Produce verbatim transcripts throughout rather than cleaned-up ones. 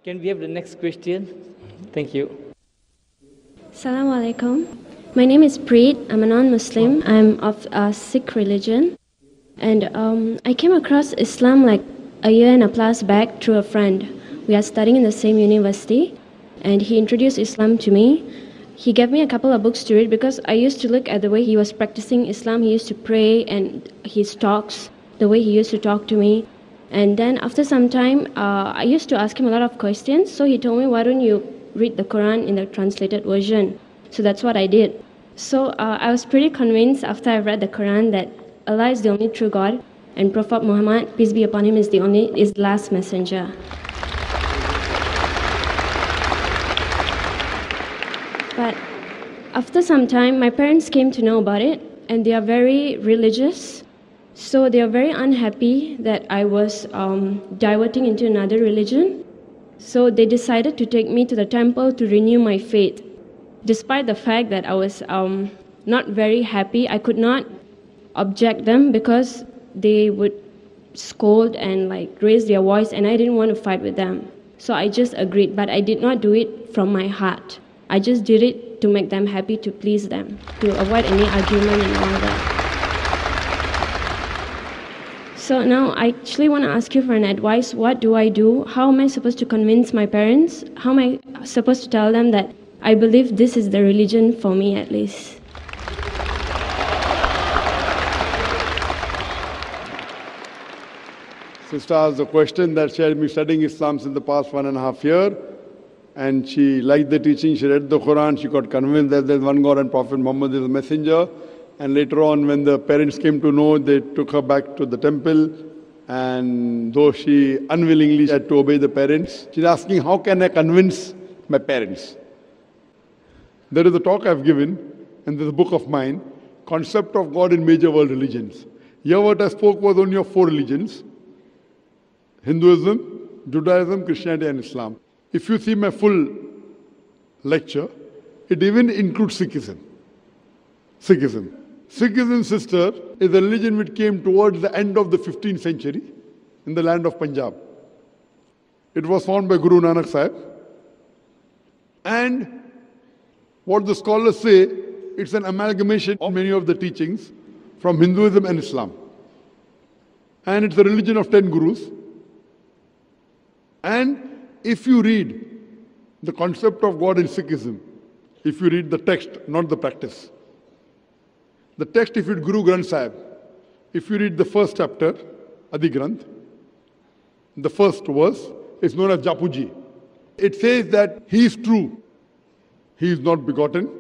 Can we have the next question? Thank you. Assalamu alaikum. My name is Preet. I'm a non-Muslim. I'm of uh, Sikh religion. And um, I came across Islam like a year and a plus back through a friend. We are studying in the same university. And he introduced Islam to me. He gave me a couple of books to read because I used to look at the way he was practicing Islam. He used to pray and his talks, the way he used to talk to me. And then after some time, uh, I used to ask him a lot of questions. So he told me, why don't you read the Quran in the translated version? So that's what I did. So uh, I was pretty convinced after I read the Quran that Allah is the only true God and Prophet Muhammad, peace be upon him, is the only, is the last messenger. But after some time, my parents came to know about it, and they are very religious. So they are very unhappy that I was um, diverting into another religion. So they decided to take me to the temple to renew my faith. Despite the fact that I was um, not very happy, I could not object them because they would scold and like raise their voice, and I didn't want to fight with them. So I just agreed, but I did not do it from my heart. I just did it to make them happy, to please them, to avoid any argument and all that. So now I actually want to ask you for an advice. What do I do? How am I supposed to convince my parents? How am I supposed to tell them that I believe this is the religion for me at least? Sister asked the question that she had been studying Islam since the past one and a half year, and she liked the teaching. She read the Quran. She got convinced that there's one God and Prophet Muhammad is a messenger. And later on, when the parents came to know, they took her back to the temple. And though she unwillingly had to obey the parents, she's asking, how can I convince my parents? There is a talk I've given, and there's a book of mine, Concept of God in Major World Religions. Here what I spoke was only of four religions: Hinduism, Judaism, Christianity, and Islam. If you see my full lecture, it even includes Sikhism. Sikhism. Sikhism, sister, is a religion which came towards the end of the fifteenth century in the land of Punjab. It was founded by Guru Nanak Sahib. And what the scholars say, it's an amalgamation of many of the teachings from Hinduism and Islam. And it's a religion of ten gurus. And if you read the concept of God in Sikhism, if you read the text, not the practice, the text, if you read Guru Granth Sahib, if you read the first chapter, Adi Granth, the first verse is known as Japuji. It says that He is true, He is not begotten,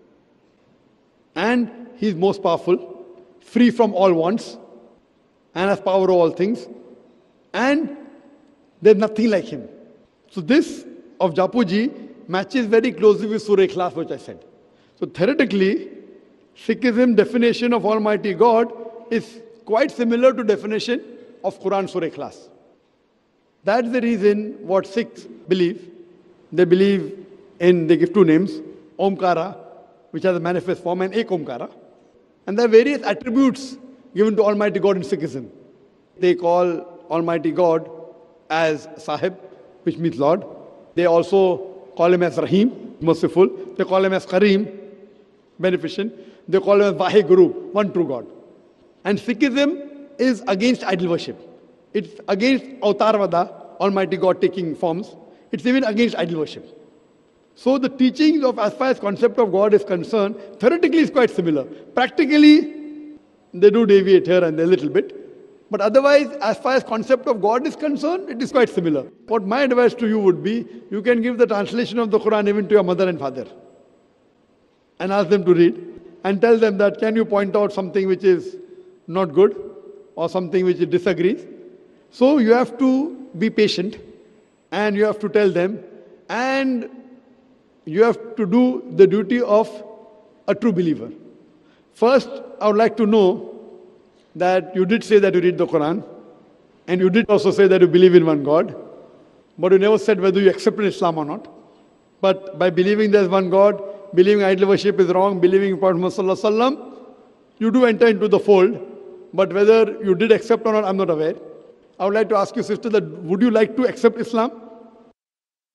and He is most powerful, free from all wants, and has power over all things, and there's nothing like Him. So this of Japuji matches very closely with Surah Ikhlas, which I said. So theoretically, Sikhism definition of Almighty God is quite similar to definition of Quran Surah Ikhlas. That's the reason what Sikhs believe. They believe in, they give two names, Omkara, which has a manifest form, and Ek Omkara. And there are various attributes given to Almighty God in Sikhism. They call Almighty God as Sahib, which means Lord. They also call Him as Rahim, merciful. They call Him as Kareem, beneficent. They call Him as Vaheguru, one true God. And Sikhism is against idol worship. It's against Avatarvada, Almighty God taking forms. It's even against idol worship. So the teachings of, as far as concept of God is concerned, theoretically is quite similar. Practically, they do deviate here and there a little bit. But otherwise, as far as concept of God is concerned, it is quite similar. What my advice to you would be, you can give the translation of the Quran even to your mother and father. And ask them to read. And tell them that, can you point out something which is not good? Or something which disagrees? So you have to be patient. And you have to tell them. And you have to do the duty of a true believer. First, I would like to know that you did say that you read the Quran, and you did also say that you believe in one God, but you never said whether you accept Islam or not. But by believing there's one God, believing idol worship is wrong, believing in Prophet Muhammad, you do enter into the fold. But whether you did accept or not, I'm not aware. I would like to ask you, sister, that would you like to accept Islam?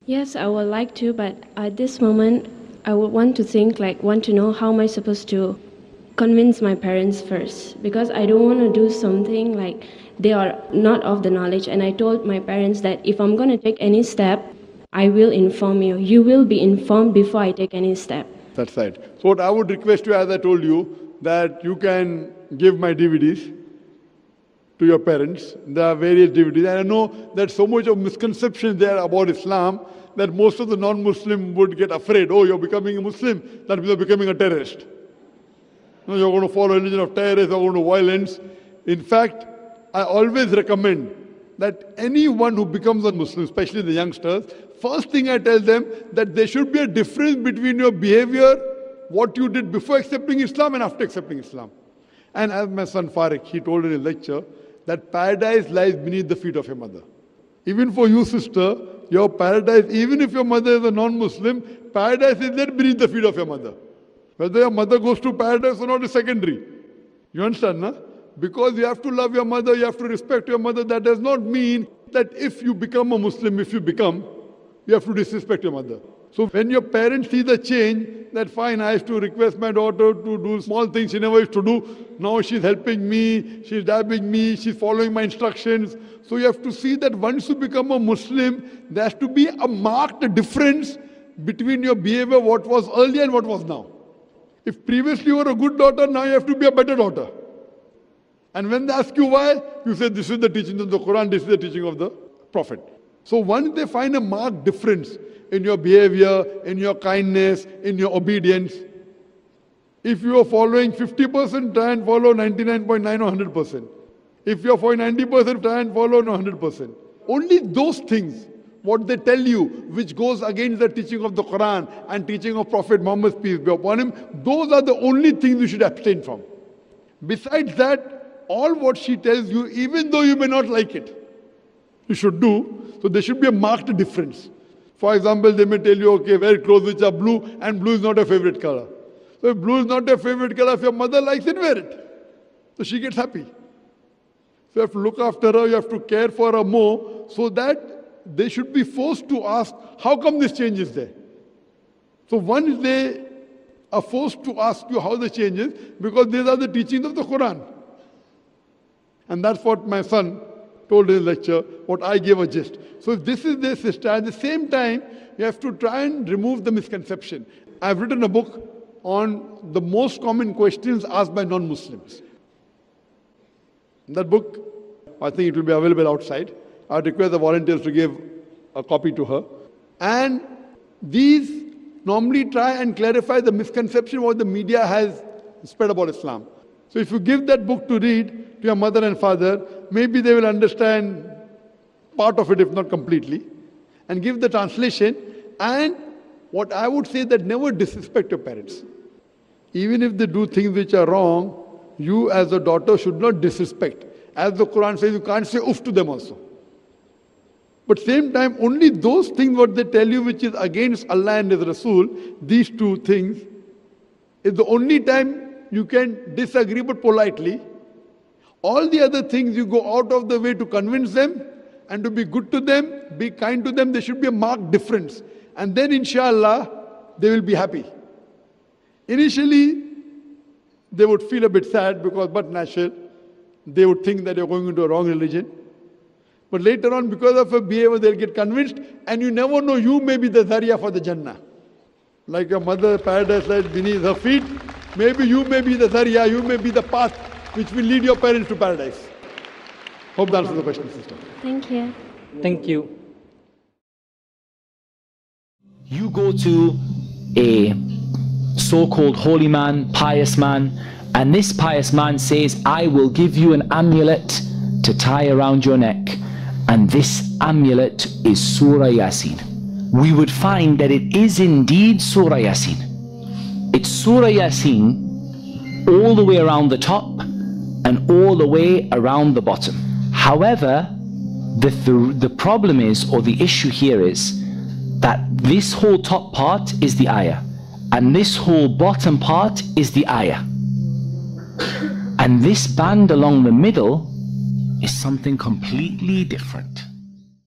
Yes, I would like to, but at this moment, I would want to think, like, want to know how am I supposed to convince my parents first, because I don't want to do something like they are not of the knowledge. And I told my parents that if I'm going to take any step, I will inform you. You will be informed before I take any step. That's right. So what I would request you, as I told you, that you can give my D V Ds to your parents. There are various D V Ds. And I know that so much of misconception there about Islam that most of the non-Muslim would get afraid. Oh, you're becoming a Muslim, that means you're becoming a terrorist. No, you're going to follow a religion of terrorists, you're going to violence. In fact, I always recommend that anyone who becomes a Muslim, especially the youngsters, first thing I tell them that there should be a difference between your behavior, what you did before accepting Islam and after accepting Islam. And as my son Farik, he told in his lecture that paradise lies beneath the feet of your mother. Even for you, sister, your paradise, even if your mother is a non-Muslim, paradise is there beneath the feet of your mother. Whether your mother goes to paradise or not is secondary. You understand, no? Because you have to love your mother, you have to respect your mother. That does not mean that if you become a Muslim, if you become, you have to disrespect your mother. So when your parents see the change, that fine, I used to request my daughter to do small things she never used to do. Now she's helping me, she's dabbing me, she's following my instructions. So you have to see that once you become a Muslim, there has to be a marked difference between your behavior, what was earlier and what was now. If previously you were a good daughter, now you have to be a better daughter. And when they ask you why, you say this is the teaching of the Quran, this is the teaching of the Prophet. So once they find a marked difference in your behavior, in your kindness, in your obedience, if you are following fifty percent, try and follow ninety-nine point nine or one hundred percent. If you are following ninety percent, try and follow one hundred percent. Only those things, what they tell you, which goes against the teaching of the Quran and teaching of Prophet Muhammad, peace be upon him, those are the only things you should abstain from. Besides that, all what she tells you, even though you may not like it, you should do. So there should be a marked difference. For example, they may tell you, okay, wear clothes which are blue, and blue is not your favorite color. So if blue is not your favorite color, if your mother likes it, wear it. So she gets happy. So you have to look after her, you have to care for her more, so that they should be forced to ask, how come this change is there? So once they are forced to ask you how the change is, because these are the teachings of the Quran. And that's what my son told in his lecture, what I gave a gist. So if this is their sister, at the same time, you have to try and remove the misconception. I've written a book on the most common questions asked by non-Muslims. In that book, I think it will be available outside. I would request the volunteers to give a copy to her. And these normally try and clarify the misconception what the media has spread about Islam. So if you give that book to read to your mother and father, maybe they will understand part of it, if not completely, and give the translation. And what I would say that never disrespect your parents. Even if they do things which are wrong, you as a daughter should not disrespect. As the Quran says, you can't say oof to them also. But same time, only those things what they tell you which is against Allah and His Rasul, these two things, is the only time you can disagree but politely. All the other things you go out of the way to convince them and to be good to them, be kind to them. There should be a marked difference. And then inshallah, they will be happy. Initially, they would feel a bit sad because, but natural, they would think that you're going into a wrong religion. But later on, because of a behavior, they'll get convinced, and you never know, you may be the Zariya for the Jannah. Like your mother, paradise lies beneath her feet, maybe you may be the Zariya, you may be the path which will lead your parents to paradise. Hope that answers the question, sister. Thank you. Thank you. You go to a so-called holy man, pious man, and this pious man says, I will give you an amulet to tie around your neck. And this amulet is Surah Yasin. We would find that it is indeed Surah Yasin. It's Surah Yasin all the way around the top and all the way around the bottom. However, the, th the problem is, or the issue here is, that this whole top part is the ayah, and this whole bottom part is the ayah. And this band along the middle is something completely different.